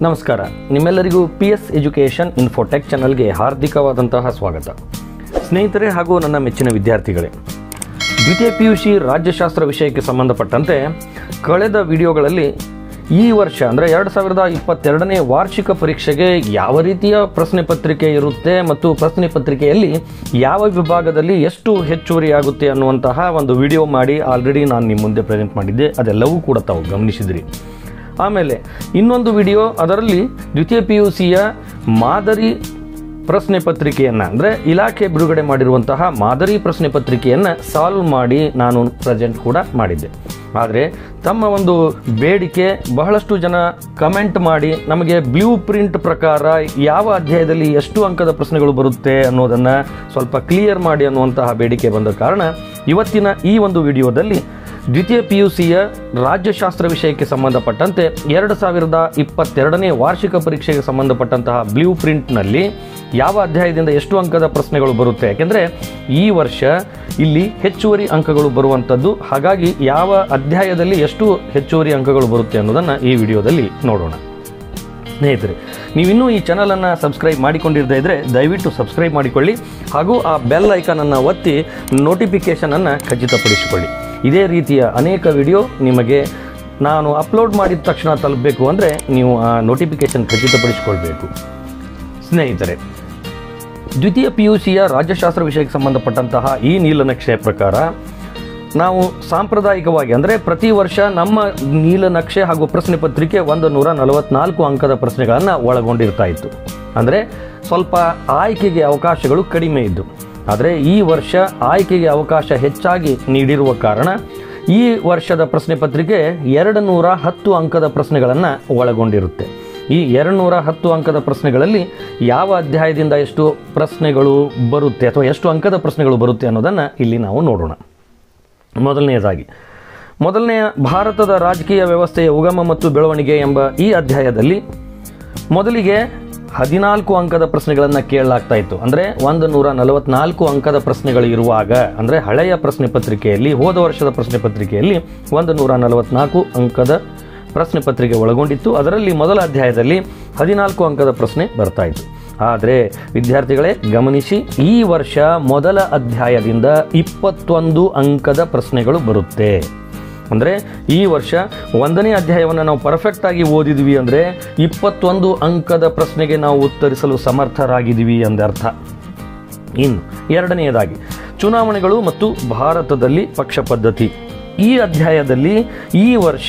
ನಮಸ್ಕಾರ, ನಿಮ್ಮೆಲ್ಲರಿಗೂ PS education Infotech ಚಾನಲ್ಗೆ ಹಾರ್ದಿಕವಾದಂತಹ ಸ್ವಾಗತ. ಸ್ನೇಹಿತರೆ ಹಾಗೂ ನನ್ನ ಮೆಚ್ಚಿನ ವಿದ್ಯಾರ್ಥಿಗಳೇ, ದ್ವಿತೀಯ PUC ರಾಜ್ಯಶಾಸ್ತ್ರ ವಿಷಯಕ್ಕೆ ಸಂಬಂಧಪಟ್ಟಂತೆ ಕಳೆದ ವಿಡಿಯೋಗಳಲ್ಲಿ ಈ ವರ್ಷ ಅಂದರೆ 2022ನೇ ವಾರ್ಷಿಕ ಪರೀಕ್ಷೆಗೆ ಯಾವ ರೀತಿಯ ಪ್ರಶ್ನೆ ಪತ್ರಿಕೆ ಇರುತ್ತೆ ಮತ್ತು ಪ್ರಶ್ನೆ ಪತ್ರಿಕೆಯಲ್ಲಿ ಯಾವ ವಿಭಾಗದಲ್ಲಿ ಎಷ್ಟು ಹೆಚ್ಚುವರಿಯಾಗುತ್ತೆ ಅನ್ನುವಂತಹ ಒಂದು ವಿಡಿಯೋ ಮಾಡಿ ಆಲ್ರೆಡಿ ನಾನು ನಿಮ್ಮ ಮುಂದೆ ಪ್ರೆಸೆಂಟ್ ಮಾಡಿದ್ದೆ. ಅದೆಲ್ಲವೂ ಕೂಡ ತಾವು ಗಮನಿಸಿದ್ರಿ. ಆಮೇಲೆ ಇನ್ನೊಂದು ವಿಡಿಯೋ, ಅದರಲ್ಲಿ ದ್ವಿತೀಯ PUCಯ ಮಾದರಿ ಪ್ರಶ್ನೆ ಪತ್ರಿಕೆಯನ್ನು ಅಂದರೆ ಇಲಾಖೆ ಬಿಡುಗಡೆ ಮಾಡಿರುವಂತಹ ಮಾದರಿ ಪ್ರಶ್ನೆ ಪತ್ರಿಕೆಯನ್ನು ಸಾಲ್ವ್ ಮಾಡಿ ನಾನು ಪ್ರೆಸೆಂಟ್ ಕೂಡ ಮಾಡಿದ್ದೆ. ಆದರೆ ತಮ್ಮ ಒಂದು ಬೇಡಿಕೆ, ಬಹಳಷ್ಟು ಜನ ಕಮೆಂಟ್ ಮಾಡಿ ನಮಗೆ ಬ್ಲೂ ಪ್ರಿಂಟ್ ಪ್ರಕಾರ ಯಾವ ಅಧ್ಯಾಯದಲ್ಲಿ ಎಷ್ಟು ಅಂಕದ ಪ್ರಶ್ನೆಗಳು ಬರುತ್ತೆ ಅನ್ನೋದನ್ನು ಸ್ವಲ್ಪ ಕ್ಲಿಯರ್ ಮಾಡಿ ಅನ್ನುವಂತಹ ಬೇಡಿಕೆ ಬಂದ ಕಾರಣ ಇವತ್ತಿನ ಈ ಒಂದು ವಿಡಿಯೋದಲ್ಲಿ ದ್ವಿತೀಯ PUCಯ ರಾಜ್ಯಶಾಸ್ತ್ರ ವಿಷಯಕ್ಕೆ ಸಂಬಂಧಪಟ್ಟಂತೆ 2022ನೇ ವಾರ್ಷಿಕ ಪರೀಕ್ಷೆಗೆ ಸಂಬಂಧಪಟ್ಟಂತಹ ಬ್ಲೂ ಪ್ರಿಂಟ್ನಲ್ಲಿ ಯಾವ ಅಧ್ಯಾಯದಿಂದ ಎಷ್ಟು ಅಂಕದ ಪ್ರಶ್ನೆಗಳು ಬರುತ್ತೆ, ಯಾಕೆಂದರೆ ಈ ವರ್ಷ ಇಲ್ಲಿ ಹೆಚ್ಚುವರಿ ಅಂಕಗಳು ಬರುವಂಥದ್ದು. ಹಾಗಾಗಿ ಯಾವ ಅಧ್ಯಾಯದಲ್ಲಿ ಎಷ್ಟು ಹೆಚ್ಚುವರಿ ಅಂಕಗಳು ಬರುತ್ತೆ ಅನ್ನೋದನ್ನು ಈ ವಿಡಿಯೋದಲ್ಲಿ ನೋಡೋಣ. ಸ್ನೇಹಿತರೆ, ನೀವಿನ್ನೂ ಈ ಚಾನಲನ್ನು ಸಬ್ಸ್ಕ್ರೈಬ್ ಮಾಡಿಕೊಂಡಿರದೇ ಇದ್ದರೆ ದಯವಿಟ್ಟು ಸಬ್ಸ್ಕ್ರೈಬ್ ಮಾಡಿಕೊಳ್ಳಿ ಹಾಗೂ ಆ ಬೆಲ್ ಐಕಾನನ್ನು ಒತ್ತಿ ನೋಟಿಫಿಕೇಷನನ್ನು ಖಚಿತಪಡಿಸಿಕೊಳ್ಳಿ. ಇದೇ ರೀತಿಯ ಅನೇಕ ವಿಡಿಯೋ ನಿಮಗೆ ನಾನು ಅಪ್ಲೋಡ್ ಮಾಡಿದ ತಕ್ಷಣ ತಲುಪಬೇಕು ಅಂದರೆ ನೀವು ಆ ನೋಟಿಫಿಕೇಷನ್ ಖಚಿತಪಡಿಸಿಕೊಳ್ಬೇಕು. ಸ್ನೇಹಿತರೆ, ದ್ವಿತೀಯ PUCಯ ರಾಜ್ಯಶಾಸ್ತ್ರ ವಿಷಯಕ್ಕೆ ಸಂಬಂಧಪಟ್ಟಂತಹ ಈ ನೀಲನಕ್ಷೆ ಪ್ರಕಾರ ನಾವು ಸಾಂಪ್ರದಾಯಿಕವಾಗಿ ಅಂದರೆ ಪ್ರತಿ ವರ್ಷ ನಮ್ಮ ನೀಲನಕ್ಷೆ ಹಾಗೂ ಪ್ರಶ್ನೆ ಪತ್ರಿಕೆ 144 ಅಂಕದ ಪ್ರಶ್ನೆಗಳನ್ನು ಒಳಗೊಂಡಿರ್ತಾ ಇತ್ತು. ಅಂದರೆ ಸ್ವಲ್ಪ ಆಯ್ಕೆಗೆ ಅವಕಾಶಗಳು ಕಡಿಮೆ ಇದ್ದು. ಆದರೆ ಈ ವರ್ಷ ಆಯ್ಕೆಗೆ ಅವಕಾಶ ಹೆಚ್ಚಾಗಿ ನೀಡಿರುವ ಕಾರಣ ಈ ವರ್ಷದ ಪ್ರಶ್ನೆ ಪತ್ರಿಕೆ 210 ಅಂಕದ ಪ್ರಶ್ನೆಗಳನ್ನು ಒಳಗೊಂಡಿರುತ್ತೆ. ಈ 210 ಅಂಕದ ಪ್ರಶ್ನೆಗಳಲ್ಲಿ ಯಾವ ಅಧ್ಯಾಯದಿಂದ ಎಷ್ಟು ಪ್ರಶ್ನೆಗಳು ಬರುತ್ತೆ ಅಥವಾ ಎಷ್ಟು ಅಂಕದ ಪ್ರಶ್ನೆಗಳು ಬರುತ್ತೆ ಅನ್ನೋದನ್ನು ಇಲ್ಲಿ ನಾವು ನೋಡೋಣ. ಮೊದಲನೆಯ ಭಾರತದ ರಾಜಕೀಯ ವ್ಯವಸ್ಥೆಯ ಉಗಮ ಮತ್ತು ಬೆಳವಣಿಗೆ ಎಂಬ ಈ ಅಧ್ಯಾಯದಲ್ಲಿ ಮೊದಲಿಗೆ 14 ಅಂಕದ ಪ್ರಶ್ನೆಗಳನ್ನು ಕೇಳಲಾಗ್ತಾ ಇತ್ತು. ಅಂದರೆ 144 ಅಂಕದ ಪ್ರಶ್ನೆಗಳು ಇರುವಾಗ, ಅಂದರೆ ಹಳೆಯ ಪ್ರಶ್ನೆ ಪತ್ರಿಕೆಯಲ್ಲಿ, ಹೋದ ವರ್ಷದ ಪ್ರಶ್ನೆ ಪತ್ರಿಕೆಯಲ್ಲಿ 144 ಅಂಕದ ಪ್ರಶ್ನೆ ಪತ್ರಿಕೆ ಒಳಗೊಂಡಿತ್ತು. ಅದರಲ್ಲಿ ಮೊದಲ ಅಧ್ಯಾಯದಲ್ಲಿ 14 ಅಂಕದ ಪ್ರಶ್ನೆ ಬರ್ತಾ ಇತ್ತು. ಆದರೆ ವಿದ್ಯಾರ್ಥಿಗಳೇ ಗಮನಿಸಿ, ಈ ವರ್ಷ ಮೊದಲ ಅಧ್ಯಾಯದಿಂದ 21 ಅಂಕದ ಪ್ರಶ್ನೆಗಳು ಬರುತ್ತೆ. ಅಂದರೆ ಈ ವರ್ಷ 1ನೇ ಅಧ್ಯಾಯವನ್ನು ನಾವು ಪರ್ಫೆಕ್ಟಾಗಿ ಓದಿದ್ವಿ ಅಂದರೆ 21 ಅಂಕದ ಪ್ರಶ್ನೆಗೆ ನಾವು ಉತ್ತರಿಸಲು ಸಮರ್ಥರಾಗಿದ್ದೀವಿ ಎಂದರ್ಥ. ಇನ್ನು ಎರಡನೆಯದಾಗಿ ಚುನಾವಣೆಗಳು ಮತ್ತು ಭಾರತದಲ್ಲಿ ಪಕ್ಷ ಪದ್ಧತಿ. ಈ ಅಧ್ಯಾಯದಲ್ಲಿ ಈ ವರ್ಷ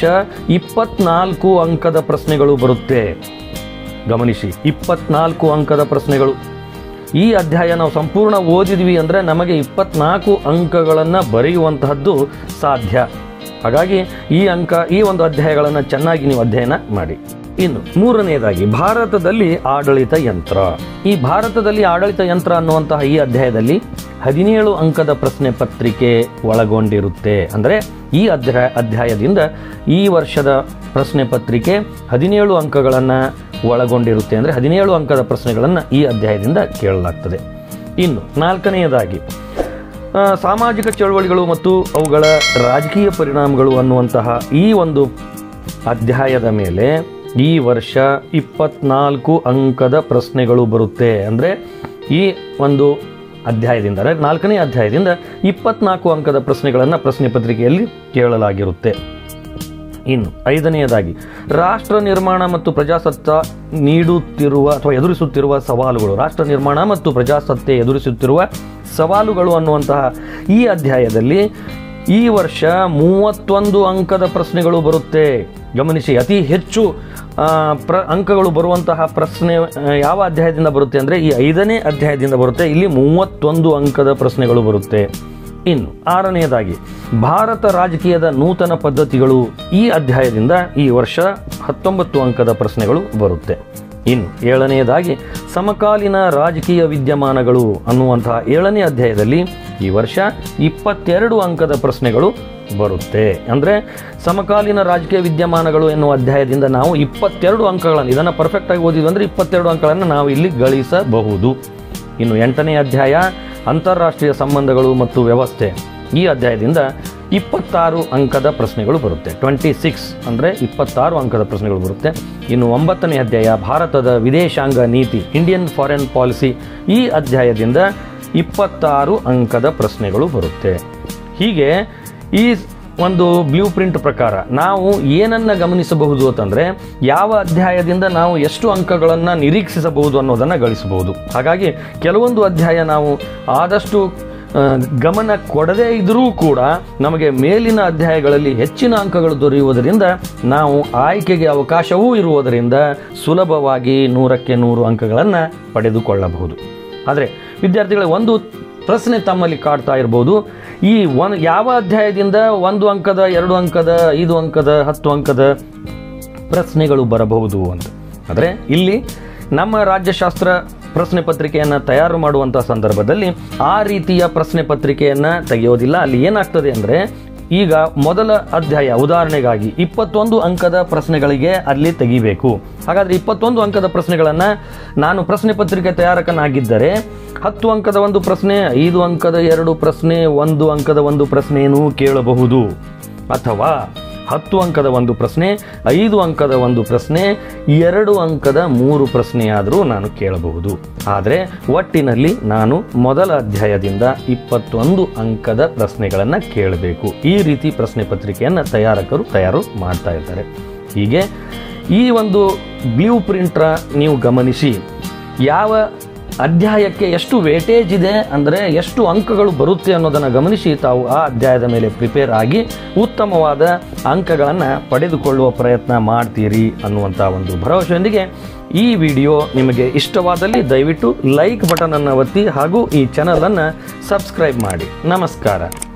24 ಅಂಕದ ಪ್ರಶ್ನೆಗಳು ಬರುತ್ತೆ. ಗಮನಿಸಿ, 24 ಅಂಕದ ಪ್ರಶ್ನೆಗಳು. ಈ ಅಧ್ಯಾಯ ನಾವು ಸಂಪೂರ್ಣ ಓದಿದ್ವಿ ಅಂದರೆ ನಮಗೆ 24 ಅಂಕಗಳನ್ನು ಬರೆಯುವಂತಹದ್ದು ಸಾಧ್ಯ. ಹಾಗಾಗಿ ಈ ಒಂದು ಅಧ್ಯಾಯಗಳನ್ನು ಚೆನ್ನಾಗಿ ನೀವು ಅಧ್ಯಯನ ಮಾಡಿ. ಇನ್ನು ಮೂರನೆಯದಾಗಿ ಭಾರತದಲ್ಲಿ ಆಡಳಿತ ಯಂತ್ರ. ಈ ಭಾರತದಲ್ಲಿ ಆಡಳಿತ ಯಂತ್ರ ಅನ್ನುವಂತಹ ಈ ಅಧ್ಯಾಯದಲ್ಲಿ 17 ಅಂಕದ ಪ್ರಶ್ನೆ ಪತ್ರಿಕೆ ಒಳಗೊಂಡಿರುತ್ತೆ. ಅಂದರೆ ಈ ಅಧ್ಯಾಯದಿಂದ ಈ ವರ್ಷದ ಪ್ರಶ್ನೆ ಪತ್ರಿಕೆ 17 ಅಂಕಗಳನ್ನು ಒಳಗೊಂಡಿರುತ್ತೆ. ಅಂದರೆ 17 ಅಂಕದ ಪ್ರಶ್ನೆಗಳನ್ನು ಈ ಅಧ್ಯಾಯದಿಂದ ಕೇಳಲಾಗ್ತದೆ. ಇನ್ನು ನಾಲ್ಕನೆಯದಾಗಿ ಸಾಮಾಜಿಕ ಚಳವಳಿಗಳು ಮತ್ತು ಅವುಗಳ ರಾಜಕೀಯ ಪರಿಣಾಮಗಳು ಅನ್ನುವಂತಹ ಈ ಒಂದು ಅಧ್ಯಾಯದ ಮೇಲೆ ಈ ವರ್ಷ 24 ಅಂಕದ ಪ್ರಶ್ನೆಗಳು ಬರುತ್ತೆ. ಅಂದರೆ ಈ ಒಂದು ಅಧ್ಯಾಯದಿಂದ, ಅಂದರೆ 4ನೇ ಅಧ್ಯಾಯದಿಂದ 24 ಅಂಕದ ಪ್ರಶ್ನೆಗಳನ್ನು ಪ್ರಶ್ನೆ ಪತ್ರಿಕೆಯಲ್ಲಿ ಕೇಳಲಾಗಿರುತ್ತೆ. ಇನ್ನು ಐದನೆಯದಾಗಿ ರಾಷ್ಟ್ರ ನಿರ್ಮಾಣ ಮತ್ತು ಪ್ರಜಾಸತ್ತೆ ನೀಡುತ್ತಿರುವ ಅಥವಾ ಎದುರಿಸುತ್ತಿರುವ ಸವಾಲುಗಳು. ರಾಷ್ಟ್ರ ನಿರ್ಮಾಣ ಮತ್ತು ಪ್ರಜಾಸತ್ತೆ ಎದುರಿಸುತ್ತಿರುವ ಸವಾಲುಗಳು ಅನ್ನುವಂತಹ ಈ ಅಧ್ಯಾಯದಲ್ಲಿ ಈ ವರ್ಷ 31 ಅಂಕದ ಪ್ರಶ್ನೆಗಳು ಬರುತ್ತೆ. ಗಮನಿಸಿ, ಅತಿ ಹೆಚ್ಚು ಅಂಕಗಳು ಬರುವಂತಹ ಪ್ರಶ್ನೆ ಯಾವ ಅಧ್ಯಾಯದಿಂದ ಬರುತ್ತೆ ಅಂದರೆ ಈ 5ನೇ ಅಧ್ಯಾಯದಿಂದ ಬರುತ್ತೆ. ಇಲ್ಲಿ 31 ಅಂಕದ ಪ್ರಶ್ನೆಗಳು ಬರುತ್ತೆ. ಇನ್ನು ಆರನೆಯದಾಗಿ ಭಾರತ ರಾಜಕೀಯದ ನೂತನ ಪದ್ಧತಿಗಳು. ಈ ಅಧ್ಯಾಯದಿಂದ ಈ ವರ್ಷ 19 ಅಂಕದ ಪ್ರಶ್ನೆಗಳು ಬರುತ್ತೆ. ಇನ್ನು ಏಳನೆಯದಾಗಿ ಸಮಕಾಲೀನ ರಾಜಕೀಯ ವಿದ್ಯಮಾನಗಳು ಅನ್ನುವಂತಹ 7ನೇ ಅಧ್ಯಾಯದಲ್ಲಿ ಈ ವರ್ಷ 22 ಅಂಕದ ಪ್ರಶ್ನೆಗಳು ಬರುತ್ತೆ. ಅಂದರೆ ಸಮಕಾಲೀನ ರಾಜಕೀಯ ವಿದ್ಯಮಾನಗಳು ಎನ್ನುವ ಅಧ್ಯಾಯದಿಂದ ನಾವು 22 ಅಂಕಗಳನ್ನು, ಇದನ್ನು ಪರ್ಫೆಕ್ಟಾಗಿ ಓದಿದ್ವಿ ಅಂದರೆ 22 ಅಂಕಗಳನ್ನು ನಾವು ಇಲ್ಲಿ ಗಳಿಸಬಹುದು. ಇನ್ನು 8ನೇ ಅಧ್ಯಾಯ ಅಂತಾರಾಷ್ಟ್ರೀಯ ಸಂಬಂಧಗಳು ಮತ್ತು ವ್ಯವಸ್ಥೆ. ಈ ಅಧ್ಯಾಯದಿಂದ 26 ಅಂಕದ ಪ್ರಶ್ನೆಗಳು ಬರುತ್ತೆ. 26 ಅಂದರೆ 26 ಅಂಕದ ಪ್ರಶ್ನೆಗಳು ಬರುತ್ತೆ. ಇನ್ನು 9ನೇ ಅಧ್ಯಾಯ ಭಾರತದ ವಿದೇಶಾಂಗ ನೀತಿ, ಇಂಡಿಯನ್ ಫಾರಿನ್ ಪಾಲಿಸಿ, ಈ ಅಧ್ಯಾಯದಿಂದ 26 ಅಂಕದ ಪ್ರಶ್ನೆಗಳು ಬರುತ್ತೆ. ಹೀಗೆ ಈ ಒಂದು ಬ್ಲೂ ಪ್ರಿಂಟ್ ಪ್ರಕಾರ ನಾವು ಏನನ್ನು ಗಮನಿಸಬಹುದು ಅಂತಂದರೆ, ಯಾವ ಅಧ್ಯಾಯದಿಂದ ನಾವು ಎಷ್ಟು ಅಂಕಗಳನ್ನು ನಿರೀಕ್ಷಿಸಬಹುದು ಅನ್ನೋದನ್ನು ಗಳಿಸಬಹುದು. ಹಾಗಾಗಿ ಕೆಲವೊಂದು ಅಧ್ಯಾಯ ನಾವು ಆದಷ್ಟು ಗಮನ ಕೊಡದೇ ಇದ್ದರೂ ಕೂಡ ನಮಗೆ ಮೇಲಿನ ಅಧ್ಯಾಯಗಳಲ್ಲಿ ಹೆಚ್ಚಿನ ಅಂಕಗಳು ದೊರೆಯುವುದರಿಂದ ನಾವು ಆಯ್ಕೆಗೆ ಅವಕಾಶವೂ ಇರುವುದರಿಂದ ಸುಲಭವಾಗಿ 100ಕ್ಕೆ 100 ಅಂಕಗಳನ್ನು ಪಡೆದುಕೊಳ್ಳಬಹುದು. ಆದರೆ ವಿದ್ಯಾರ್ಥಿಗಳ ಒಂದು ಪ್ರಶ್ನೆ ತಮ್ಮಲ್ಲಿ ಕಾಡ್ತಾ ಇರ್ಬೋದು, ಈ ಯಾವ ಅಧ್ಯಾಯದಿಂದ 1 ಅಂಕದ 2 ಅಂಕದ 5 ಅಂಕದ 10 ಅಂಕದ ಪ್ರಶ್ನೆಗಳು ಬರಬಹುದು ಅಂತ. ಆದರೆ ಇಲ್ಲಿ ನಮ್ಮ ರಾಜ್ಯಶಾಸ್ತ್ರ ಪ್ರಶ್ನೆ ಪತ್ರಿಕೆಯನ್ನು ತಯಾರು ಮಾಡುವಂಥ ಸಂದರ್ಭದಲ್ಲಿ ಆ ರೀತಿಯ ಪ್ರಶ್ನೆ ಪತ್ರಿಕೆಯನ್ನು ತೆಗೆಯೋದಿಲ್ಲ. ಅಲ್ಲಿ ಏನಾಗ್ತದೆ ಅಂದರೆ, ಈಗ ಮೊದಲ ಅಧ್ಯಾಯ ಉದಾಹರಣೆಗಾಗಿ 21 ಅಂಕದ ಪ್ರಶ್ನೆಗಳಿಗೆ ಅಲ್ಲಿ ತೆಗಿಬೇಕು. ಹಾಗಾದರೆ 21 ಅಂಕದ ಪ್ರಶ್ನೆಗಳನ್ನು ನಾನು ಪ್ರಶ್ನೆ ಪತ್ರಿಕೆ ತಯಾರಕನಾಗಿದ್ದರೆ 10 ಅಂಕದ ಒಂದು ಪ್ರಶ್ನೆ, 5 ಅಂಕದ 2 ಪ್ರಶ್ನೆ, 1 ಅಂಕದ ಒಂದು ಪ್ರಶ್ನೆಯೂ ಕೇಳಬಹುದು. ಅಥವಾ 10 ಅಂಕದ ಒಂದು ಪ್ರಶ್ನೆ, 5 ಅಂಕದ ಒಂದು ಪ್ರಶ್ನೆ, 2 ಅಂಕದ 3 ಪ್ರಶ್ನೆಯಾದರೂ ನಾನು ಕೇಳಬಹುದು. ಆದರೆ ಒಟ್ಟಿನಲ್ಲಿ ನಾನು ಮೊದಲ ಅಧ್ಯಾಯದಿಂದ 21 ಅಂಕದ ಪ್ರಶ್ನೆಗಳನ್ನು ಕೇಳಬೇಕು. ಈ ರೀತಿ ಪ್ರಶ್ನೆ ಪತ್ರಿಕೆಯನ್ನು ತಯಾರಕರು ತಯಾರು ಮಾಡ್ತಾ ಇರ್ತಾರೆ. ಹೀಗೆ ಈ ಒಂದು ಬ್ಲೂ ಪ್ರಿಂಟ್ರ ನೀವು ಗಮನಿಸಿ, ಯಾವ ಅಧ್ಯಾಯಕ್ಕೆ ಎಷ್ಟು ವೇಟೇಜ್ ಇದೆ ಅಂದರೆ ಎಷ್ಟು ಅಂಕಗಳು ಬರುತ್ತೆ ಅನ್ನೋದನ್ನು ಗಮನಿಸಿ ತಾವು ಆ ಅಧ್ಯಾಯದ ಮೇಲೆ ಪ್ರಿಪೇರ್ ಆಗಿ ಉತ್ತಮವಾದ ಅಂಕಗಳನ್ನು ಪಡೆದುಕೊಳ್ಳುವ ಪ್ರಯತ್ನ ಮಾಡ್ತೀರಿ ಅನ್ನುವಂಥ ಒಂದು ಭರವಸೆಯೊಂದಿಗೆ ಈ ವಿಡಿಯೋ ನಿಮಗೆ ಇಷ್ಟವಾದಲ್ಲಿ ದಯವಿಟ್ಟು ಲೈಕ್ ಬಟನನ್ನು ಒತ್ತಿ ಹಾಗೂ ಈ ಚಾನಲನ್ನು ಸಬ್ಸ್ಕ್ರೈಬ್ ಮಾಡಿ. ನಮಸ್ಕಾರ.